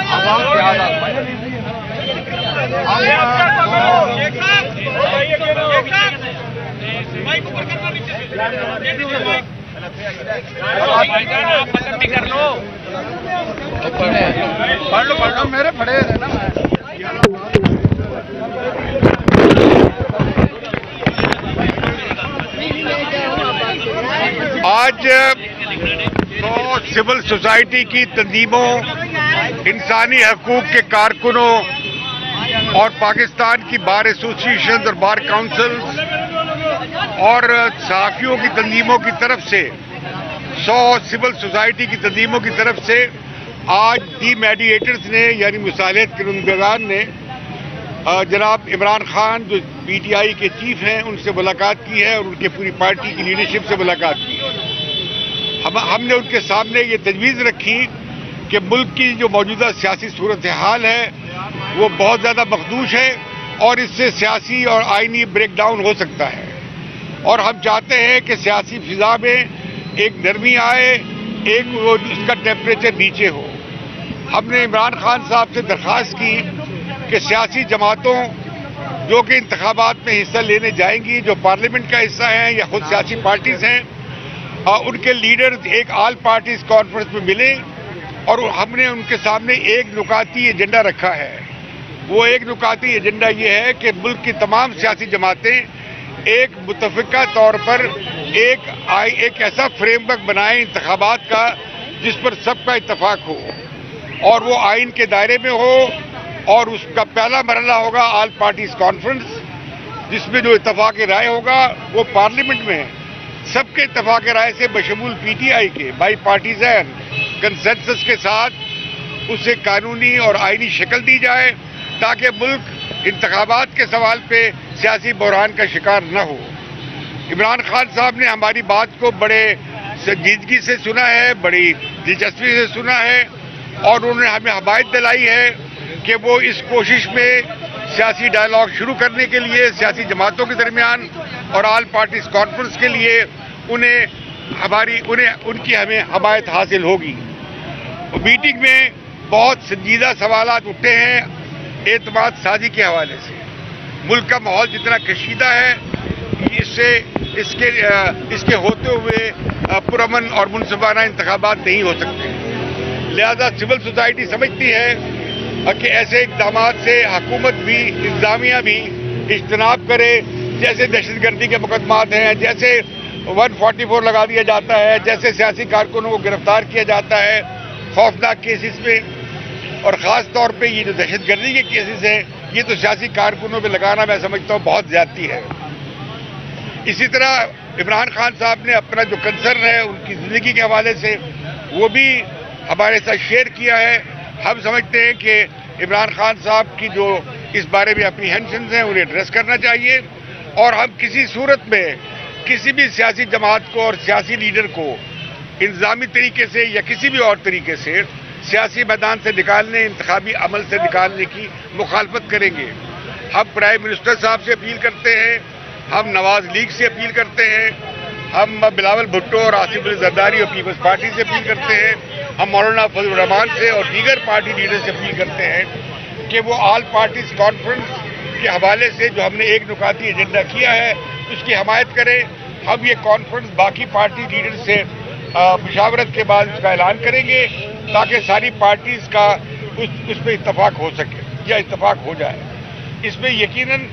میرے پڑے رہے نا آج سول سوسائٹی کی تنظیموں، انسانی حقوق کے کارکنوں اور پاکستان کی بار ایسوسیشن اور بار کاؤنسلز اور صحافیوں کی تنظیموں کی طرف سے 100 سول سوسائٹی کی تنظیموں کی طرف سے آج دی میڈیٹرز نے یعنی مصالحت کنندگان نے جناب عمران خان جو پی ٹی آئی کے چیف ہیں ان سے ملاقات کی ہے اور ان کے پوری پارٹی کی لیڈرشپ سے ملاقات کی ہے۔ ہم نے ان کے سامنے یہ تجویز رکھی کہ ملک کی جو موجودہ سیاسی صورتحال ہے وہ بہت زیادہ مخدوش ہے اور اس سے سیاسی اور آئینی بریک ڈاؤن ہو سکتا ہے، اور ہم چاہتے ہیں کہ سیاسی فضا میں ایک نرمی آئے، ایک اس کا ٹیمپریچر نیچے ہو۔ ہم نے عمران خان صاحب سے درخواست کی کہ سیاسی جماعتوں جو کہ انتخابات میں حصہ لینے جائیں گی، جو پارلیمنٹ کا حصہ ہیں یا خود سیاسی پارٹیز ہیں، ان کے لیڈرز ایک آل پارٹیز کانفرنس میں ملیں، اور ہم نے ان کے سامنے ایک نکاتی ایجنڈا رکھا ہے۔ وہ ایک نکاتی ایجنڈا یہ ہے کہ ملک کی تمام سیاسی جماعتیں ایک متفقہ طور پر ایک ایسا فریم ورک بنائیں انتخابات کا جس پر سب کا اتفاق ہو، اور وہ آئین کے دائرے میں ہو، اور اس کا پہلا مرحلہ ہوگا آل پارٹیز کانفرنس، جس میں جو اتفاق رائے ہوگا وہ پارلیمنٹ میں سب کے اتفاق رائے سے بشمول پی ٹی آئی کے بائی پارٹیزن کنسنسس کے ساتھ اسے قانونی اور آئینی شکل دی جائے تاکہ ملک انتخابات کے سوال پہ سیاسی بحران کا شکار نہ ہو۔ عمران خان صاحب نے ہماری بات کو بڑے سنجیدگی سے سنا ہے، بڑی دلچسپی سے سنا ہے، اور انہوں نے ہمیں حمایت دلائی ہے کہ وہ اس کوشش میں سیاسی ڈائلاگ شروع کرنے کے لیے سیاسی جماعتوں کے درمیان اور آل پارٹیز کانفرنس کے لیے ان کی ہمیں حمایت حاصل ہوگی۔ میٹنگ میں بہت سنجیدہ سوالات اٹھے ہیں اعتماد سازی کے حوالے سے۔ ملک کا ماحول جتنا کشیدہ ہے اس کے ہوتے ہوئے پرامن اور منصفانہ انتخابات نہیں ہو سکتے، لہذا سول سوسائٹی سمجھتی ہے کہ ایسے اقدامات سے حکومت بھی، انتظامیہ بھی اجتناب کرے، جیسے دہشت گردی کے مقدمات ہیں، جیسے 144 لگا دیا جاتا ہے، جیسے سیاسی کارکنوں کو گرفتار کیا جاتا ہے خوفناک کیسز میں، اور خاص طور پہ یہ جو دہشت گردی کے کیسز ہیں یہ تو سیاسی کارکنوں پہ لگانا میں سمجھتا ہوں بہت زیادتی ہے۔ اسی طرح عمران خان صاحب نے اپنا جو کنسرن ہے ان کی زندگی کے حوالے سے وہ بھی ہمارے ساتھ شیئر کیا ہے۔ ہم سمجھتے ہیں کہ عمران خان صاحب کی جو اس بارے میں اپریہنشنز ہیں انہیں ایڈریس کرنا چاہیے، اور ہم کسی صورت میں کسی بھی سیاسی جماعت کو اور سیاسی لیڈر کو انتظامی طریقے سے یا کسی بھی اور طریقے سے سیاسی میدان سے نکالنے، انتخابی عمل سے نکالنے کی مخالفت کریں گے۔ ہم پرائم منسٹر صاحب سے اپیل کرتے ہیں، ہم نواز لیگ سے اپیل کرتے ہیں، ہم بلاول بھٹو اور آصف علی زرداری اور پیپلز پارٹی سے اپیل کرتے ہیں، ہم مولانا فضل الرحمان سے اور دیگر پارٹی لیڈر سے اپیل کرتے ہیں کہ وہ آل پارٹیز کانفرنس کے حوالے سے جو ہم نے ایک نکاتی ایجنڈا کیا ہے اس کی حمایت کریں۔ ہم یہ کانفرنس باقی پارٹی لیڈر سے مشاورت کے بعد اس کا اعلان کریں گے تاکہ ساری پارٹیز کا اس پہ اتفاق ہو سکے یا اتفاق ہو جائے۔ اس میں یقیناً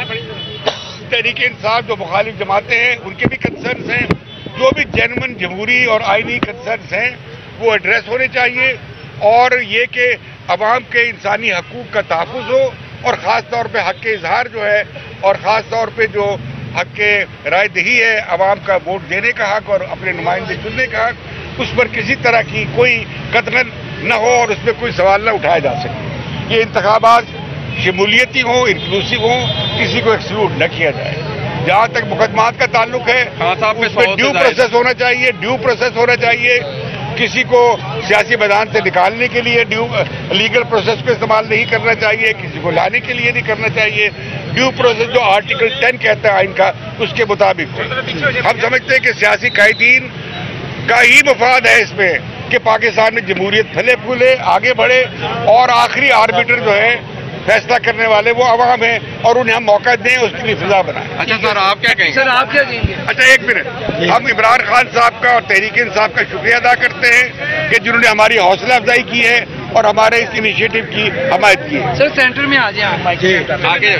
تحریک انصاف جو مخالف جماعتیں ہیں ان کے بھی کنسرنز ہیں، جو بھی جینوئن جمہوری اور آئینی کنسرنز ہیں وہ ایڈریس ہونے چاہیے، اور یہ کہ عوام کے انسانی حقوق کا تحفظ ہو، اور خاص طور پہ حق اظہار جو ہے، اور خاص طور پہ جو حق رائے دہی ہے، عوام کا ووٹ دینے کا حق اور اپنے نمائندے چننے کا حق، اس پر کسی طرح کی کوئی قطغن نہ ہو اور اس پہ کوئی سوال نہ اٹھایا جا سکے۔ یہ انتخابات شمولیتی ہوں، انکلوسیو ہوں، کسی کو ایکسکلوڈ نہ کیا جائے۔ جہاں تک مقدمات کا تعلق ہے اس میں ڈیو پروسیس ہونا چاہیے، کسی کو سیاسی میدان سے نکالنے کے لیے لیگل پروسیس کو استعمال نہیں کرنا چاہیے، کسی کو لانے کے لیے نہیں کرنا چاہیے۔ ڈیو پروسیس جو آرٹیکل 10 کہتا ہے آئین کا، اس کے مطابق ہم سمجھتے ہیں کہ سیاسی قائدین کا ہی مفاد ہے اس میں کہ پاکستان میں جمہوریت پھلے پھولے، آگے بڑھے، اور آخری آربیٹر جو ہے فیصلہ کرنے والے وہ عوام ہیں، اور انہیں ہم موقع دیں، اس کے لیے فضا بنائیں۔ اچھا سر، آپ کیا کہیں گے؟ سر آپ کیا کہیں گے؟ اچھا ایک منٹ، ہم عمران خان صاحب کا اور تحریک انصاف کا شکریہ ادا کرتے ہیں کہ جنہوں نے ہماری حوصلہ افزائی کی ہے اور ہمارے اس انیشیٹو کی حمایت کی ہے۔ سر سینٹر میں آ جائیں جی آگے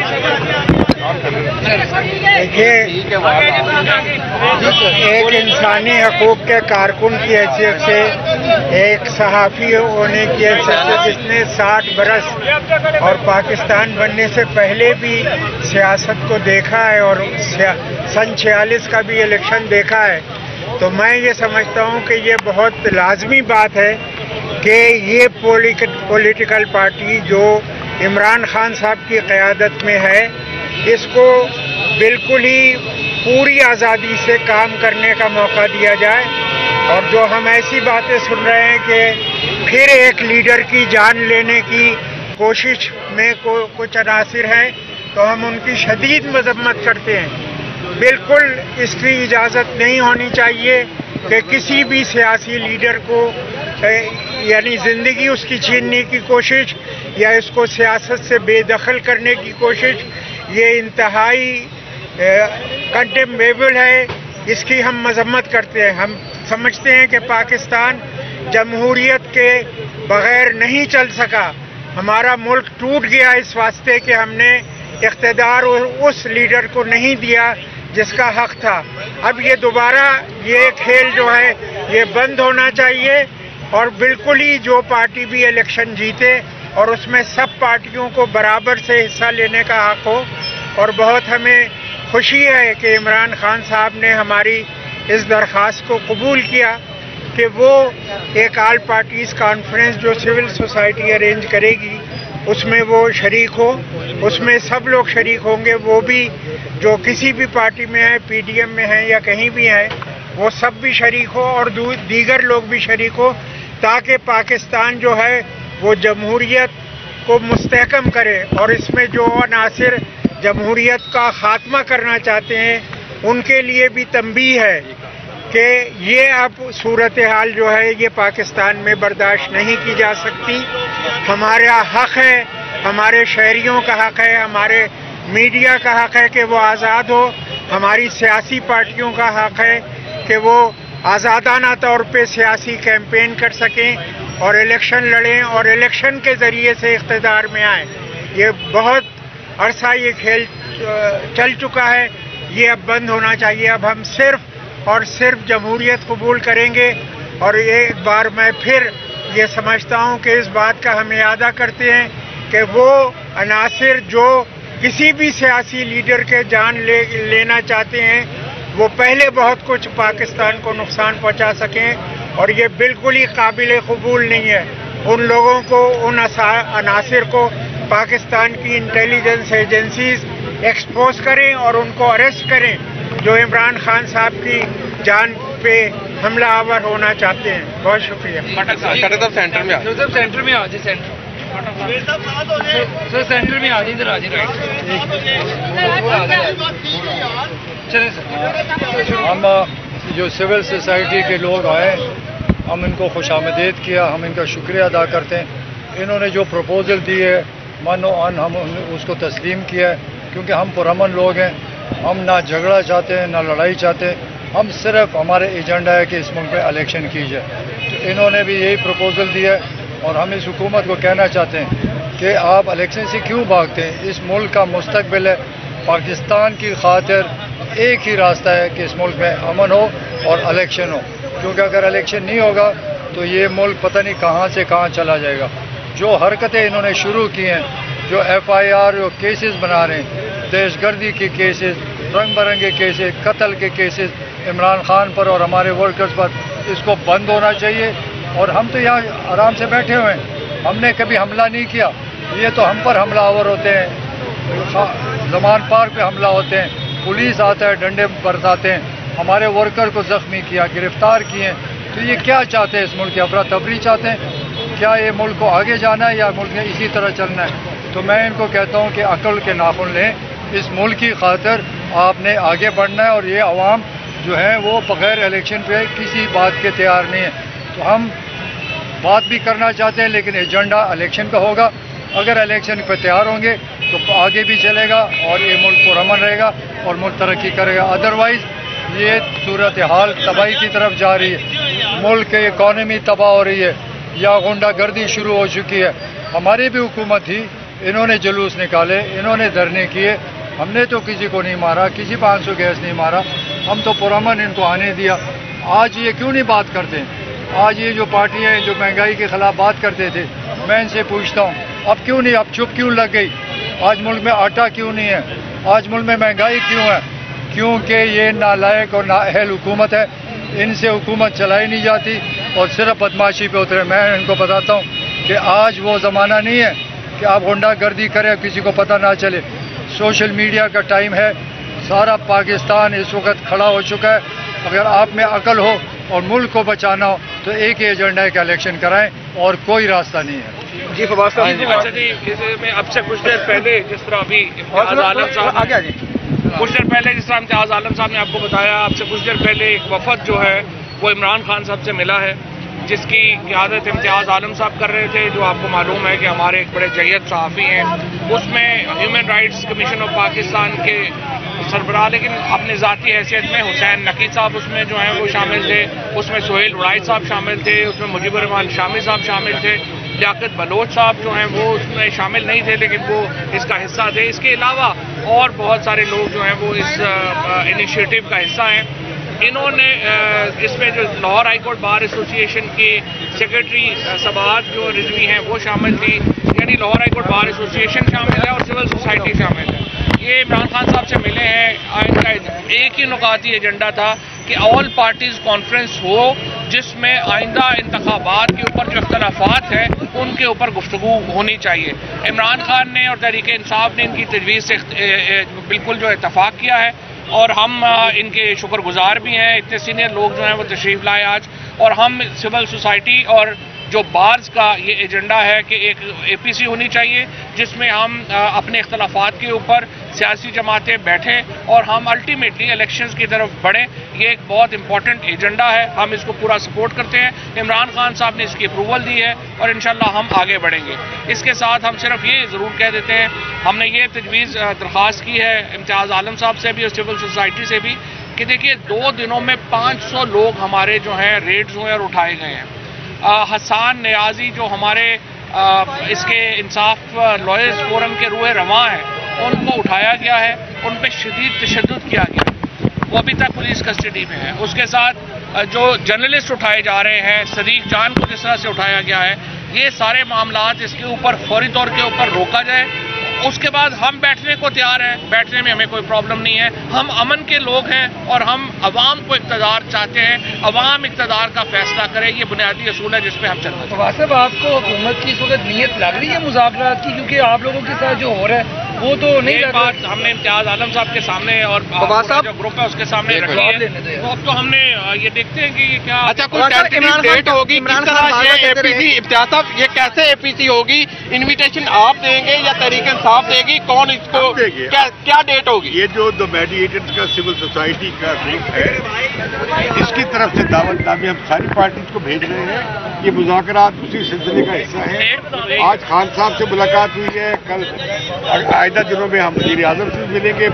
دیکھیے، ایک انسانی حقوق کے کارکن کی حیثیت سے، ایک صحافی ہونے کی حیثیت سے جس نے 60 برس اور پاکستان بننے سے پہلے بھی سیاست کو دیکھا ہے اور سن 46 کا بھی الیکشن دیکھا ہے، تو میں یہ سمجھتا ہوں کہ یہ بہت لازمی بات ہے کہ یہ پولیٹیکل پارٹی جو عمران خان صاحب کی قیادت میں ہے، اس کو بالکل ہی پوری آزادی سے کام کرنے کا موقع دیا جائے، اور جو ہم ایسی باتیں سن رہے ہیں کہ پھر ایک لیڈر کی جان لینے کی کوشش میں کچھ عناصر ہیں، تو ہم ان کی شدید مذمت کرتے ہیں۔ بالکل اس کی اجازت نہیں ہونی چاہیے کہ کسی بھی سیاسی لیڈر کو یعنی زندگی اس کی چھیننے کی کوشش یا اس کو سیاست سے بے دخل کرنے کی کوشش، یہ انتہائی کنڈیمیبل ہے، اس کی ہم مذمت کرتے ہیں۔ ہم سمجھتے ہیں کہ پاکستان جمہوریت کے بغیر نہیں چل سکا، ہمارا ملک ٹوٹ گیا اس واسطے کہ ہم نے اقتدار اس لیڈر کو نہیں دیا جس کا حق تھا۔ اب یہ دوبارہ یہ کھیل جو ہے یہ بند ہونا چاہیے، اور بالکل ہی جو پارٹی بھی الیکشن جیتے اور اس میں سب پارٹیوں کو برابر سے حصہ لینے کا حق ہو۔ اور بہت ہمیں خوشی ہے کہ عمران خان صاحب نے ہماری اس درخواست کو قبول کیا کہ وہ ایک آل پارٹیز کانفرنس جو سول سوسائٹی ارینج کرے گی اس میں وہ شریک ہو، اس میں سب لوگ شریک ہوں گے، وہ بھی جو کسی بھی پارٹی میں ہیں، پی ڈی ایم میں ہیں یا کہیں بھی ہیں، وہ سب بھی شریک ہو اور دیگر لوگ بھی شریک ہو، تاکہ پاکستان جو ہے وہ جمہوریت کو مستحکم کرے، اور اس میں جو عناصر جمہوریت کا خاتمہ کرنا چاہتے ہیں ان کے لیے بھی تنبیہ ہے کہ یہ اب صورتحال جو ہے یہ پاکستان میں برداشت نہیں کی جا سکتی۔ ہمارا حق ہے، ہمارے شہریوں کا حق ہے، ہمارے میڈیا کا حق ہے کہ وہ آزاد ہو، ہماری سیاسی پارٹیوں کا حق ہے کہ وہ آزادانہ طور پہ سیاسی کیمپین کر سکیں اور الیکشن لڑیں اور الیکشن کے ذریعے سے اقتدار میں آئیں۔ یہ بہت عرصہ یہ کھیل چل چکا ہے، یہ اب بند ہونا چاہیے۔ اب ہم صرف اور صرف جمہوریت قبول کریں گے، اور ایک بار میں پھر یہ سمجھتا ہوں کہ اس بات کا ہم اعادہ کرتے ہیں کہ وہ عناصر جو کسی بھی سیاسی لیڈر کے جان لینا چاہتے ہیں وہ پہلے بہت کچھ پاکستان کو نقصان پہنچا سکیں، اور یہ بالکل ہی قابل قبول نہیں ہے۔ ان لوگوں کو، ان عناصر کو پاکستان کی انٹیلیجنس ایجنسیز ایکسپوز کریں اور ان کو اریسٹ کریں جو عمران خان صاحب کی جان پہ حملہ آور ہونا چاہتے ہیں۔ بہت شکریہ۔ سینٹر میں سینٹر میں آ جائے، سینٹر سر سینٹر میں آ جائے، ادھر آ جائے، چلے سر۔ ہم جو سول سوسائٹی کے لوگ آئے، ہم ان کو خوش آمدید کیا، ہم ان کا شکریہ ادا کرتے ہیں۔ انہوں نے جو پروپوزل دی ہے من و ان ہم اس کو تسلیم کیا ہے، کیونکہ ہم پرامن لوگ ہیں، ہم نہ جھگڑا چاہتے ہیں نہ لڑائی چاہتے ہیں، ہم صرف ہمارے ایجنڈا ہے کہ اس ملک میں الیکشن کی جائے۔ تو انہوں نے بھی یہی پروپوزل دیا ہے، اور ہم اس حکومت کو کہنا چاہتے ہیں کہ آپ الیکشن سے کیوں بھاگتے ہیں؟ اس ملک کا مستقبل ہے، پاکستان کی خاطر ایک ہی راستہ ہے کہ اس ملک میں امن ہو اور الیکشن ہو، کیونکہ اگر الیکشن نہیں ہوگا تو یہ ملک پتہ نہیں کہاں سے کہاں چلا جائے گا۔ جو حرکتیں انہوں نے شروع کی ہیں، جو ایف آئی آر جو کیسز بنا رہے ہیں، دہشت گردی کے کیسز، رنگ برنگے کیسز، قتل کے کیسز عمران خان پر اور ہمارے ورکرز پر، اس کو بند ہونا چاہیے۔ اور ہم تو یہاں آرام سے بیٹھے ہوئے ہیں، ہم نے کبھی حملہ نہیں کیا، یہ تو ہم پر حملہ آور ہوتے ہیں، زمان پارک پہ حملہ ہوتے ہیں، پولیس آتا ہے، ڈنڈے برساتے ہیں، ہمارے ورکر کو زخمی کیا، گرفتار کیے۔ تو یہ کیا چاہتے ہیں؟ اس ملک کی افراتفری چاہتے ہیں؟ کیا یہ ملک کو آگے جانا ہے یا ملک میں اسی طرح چلنا ہے؟ تو میں ان کو کہتا ہوں کہ عقل کے ناخن لیں، اس ملک کی خاطر آپ نے آگے بڑھنا ہے، اور یہ عوام جو ہے وہ بغیر الیکشن پہ کسی بات کے تیار نہیں ہے۔ تو ہم بات بھی کرنا چاہتے ہیں، لیکن ایجنڈا الیکشن کا ہوگا. اگر الیکشن پہ تیار ہوں گے تو آگے بھی چلے گا اور یہ ملک پرامن رہے گا اور ملک ترقی کرے گا. ادروائز یہ صورتحال تباہی کی طرف جا رہی ہے، ملک کی اکانومی تباہ ہو رہی ہے یا غنڈہ گردی شروع ہو چکی ہے. ہماری بھی حکومت تھی، انہوں نے جلوس نکالے، انہوں نے دھرنے کیے، ہم نے تو کسی کو نہیں مارا، کسی پہ آنسو گیس نہیں مارا، ہم تو پرامن ان کو آنے دیا. آج یہ کیوں نہیں بات کرتے ہیں؟ آج یہ جو پارٹیاں ہیں جو مہنگائی کے خلاف بات کرتے تھے، میں ان سے پوچھتا ہوں اب کیوں نہیں، اب چپ کیوں لگ گئی؟ آج ملک میں آٹا کیوں نہیں ہے؟ آج ملک میں مہنگائی کیوں ہے؟ کیونکہ یہ نالائق اور نااہل حکومت ہے، ان سے حکومت چلائی نہیں جاتی اور صرف بدماشی پہ اترے. میں ان کو بتاتا ہوں کہ آج وہ زمانہ نہیں ہے کہ آپ غنڈہ گردی کریں کسی کو پتہ نہ چلے. سوشل میڈیا کا ٹائم ہے، سارا پاکستان اس وقت کھڑا ہو چکا ہے. اگر آپ میں عقل ہو اور ملک کو بچانا ہو تو ایک ہی ایجنڈا ہے کہ الیکشن کرائیں اور کوئی راستہ نہیں ہے. جی فواز صاحب، اچھا جی، میں اب سے کچھ دیر پہلے جس طرح ابھی امتیاز عالم صاحب کچھ دیر پہلے جس طرح امتیاز عالم صاحب نے آپ کو بتایا، اب سے کچھ دیر پہلے ایک وفد جو ہے وہ عمران خان صاحب سے ملا ہے، جس کی قیادت امتیاز عالم صاحب کر رہے تھے، جو آپ کو معلوم ہے کہ ہمارے ایک بڑے جید صحافی ہیں. اس میں human rights commission of Pakistan کے سربراہ، لیکن اپنی ذاتی حیثیت میں حسین نقی صاحب اس میں جو ہیں وہ شامل تھے، اس میں سہیل وڑائی صاحب شامل تھے، اس میں مجیب الرحمان شامی صاحب شامل تھے، لیاقت بلوچ صاحب جو ہیں وہ اس میں شامل نہیں تھے لیکن وہ اس کا حصہ تھے. اس کے علاوہ اور بہت سارے لوگ جو ہیں وہ اس انیشیٹو کا حصہ ہیں. انہوں نے اس میں جو لاہور ہائی کورٹ بار ایسوسی ایشن کے سیکرٹری سبات جو رضوی ہیں وہ شامل تھی، یعنی لاہور ہائی کورٹ بار ایسوسی ایشن شامل ہے اور سول سوسائٹی شامل ہے. یہ عمران خان صاحب سے ملے ہیں، ان کا ایک ہی نکاتی ایجنڈا تھا کہ آل پارٹیز کانفرنس ہو، جس میں آئندہ انتخابات کے اوپر جو اختلافات ہیں ان کے اوپر گفتگو ہونی چاہیے. عمران خان نے اور تحریک انصاف نے ان کی تجویز سے بالکل جو اتفاق کیا ہے اور ہم ان کے شکر گزار بھی ہیں. اتنے سینئر لوگ جو ہیں وہ تشریف لائے آج، اور ہم سول سوسائٹی اور جو بارز کا یہ ایجنڈا ہے کہ ایک اے پی سی ہونی چاہیے جس میں ہم اپنے اختلافات کے اوپر سیاسی جماعتیں بیٹھیں اور ہم الٹیمیٹلی الیکشنز کی طرف بڑھیں. یہ ایک بہت امپورٹنٹ ایجنڈا ہے، ہم اس کو پورا سپورٹ کرتے ہیں. عمران خان صاحب نے اس کی اپروول دی ہے اور انشاءاللہ ہم آگے بڑھیں گے. اس کے ساتھ ہم صرف یہ ضرور کہہ دیتے ہیں، ہم نے یہ تجویز درخواست کی ہے امتیاز عالم صاحب سے بھی اور سول سوسائٹی سے بھی کہ دیکھیے 2 دنوں میں 500 لوگ ہمارے جو ہیں ریڈز ہوئے اور اٹھائے گئے ہیں. حسان نیازی جو ہمارے اس کے انصاف لائرز فورم کے روح رواں ہیں، ان کو اٹھایا گیا ہے، ان پہ شدید تشدد کیا گیا، وہ ابھی تک پولیس کسٹڈی میں ہے. اس کے ساتھ جو جرنلسٹ اٹھائے جا رہے ہیں، صدیق جان کو جس طرح سے اٹھایا گیا ہے، یہ سارے معاملات اس کے اوپر فوری طور کے اوپر روکا جائے. اس کے بعد ہم بیٹھنے کو تیار ہیں، بیٹھنے میں ہمیں کوئی پرابلم نہیں ہے. ہم امن کے لوگ ہیں اور ہم عوام کو اقتدار چاہتے ہیں، عوام اقتدار کا فیصلہ کرے، یہ بنیادی اصول ہے جس پہ ہم چلنا چاہتے ہیں. فواز صاحب، آپ کو حکومت کی اس وقت نیت لگ رہی ہے مذاکرات کی؟ کیونکہ آپ لوگوں کے ساتھ جو ہو رہا ہے وہ تو نہیں ایک لگ رہا. بات ہم نے امتیاز عالم صاحب کے سامنے اور جو گروپ ہے اس کے سامنے رکھی ہے، وہ اب تو ہم نے یہ دیکھتے ہیں کہ یہ کیا. اچھا، کوئی ٹینٹیو ڈیٹ ہوگی کس طرح یہ اے پی سی؟ امتیاز صاحب، یہ کیسے اے پی سی ہوگی؟ انویٹیشن آپ دیں گے یا تحریک انصاف دے گی؟ کون اس کو کیا ڈیٹ ہوگی؟ یہ جو دا میڈیٹرز کا سول سوسائٹی کا گروپ ہے، اس کی طرف سے دعوت نامے ہم ساری پارٹیز کو بھیج رہے ہیں. یہ مذاکرات اسی سلسلے کا حصہ ہے. آج خان صاحب سے ملاقات ہوئی ہے، کل آئندہ دنوں میں ہم وزیر اعظم سے ملیں گے،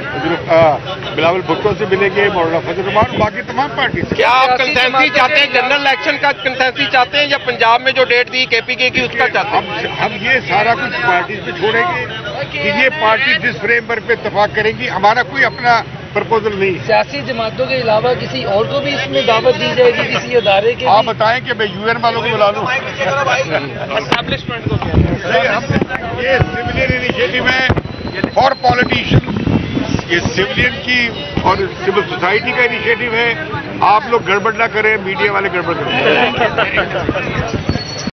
بلاول بھٹو سے ملیں گے، مولانا فضل الرحمان، باقی تمام پارٹی سے. کیا آپ کنسنسی چاہتے ہیں، جنرل الیکشن کا کنسنسی چاہتے ہیں یا پنجاب میں جو ڈیٹ دی کے پی کے کی اس کا چاہتے ہیں؟ ہم یہ سارا کچھ پارٹیز پہ چھوڑیں گے کہ یہ پارٹی جس فریم ورک پہ اتفاق کریں گی. ہمارا کوئی اپنا پرپوزل نہیں ہے. سیاسی جماعتوں کے علاوہ کسی اور کو بھی اس میں دعوت دی جائے گی، کسی ادارے کے؟ آپ بتائیں کہ میں یو این والوں کو بلا لوں. اسٹیبلشمنٹ کو یہ سویلین انیشیٹو ہے فار پالیٹیشین، یہ سویلین کی اور سول سوسائٹی کا انیشیٹو ہے. آپ لوگ گڑبڑ نہ کریں، میڈیا والے گڑبڑ کریں.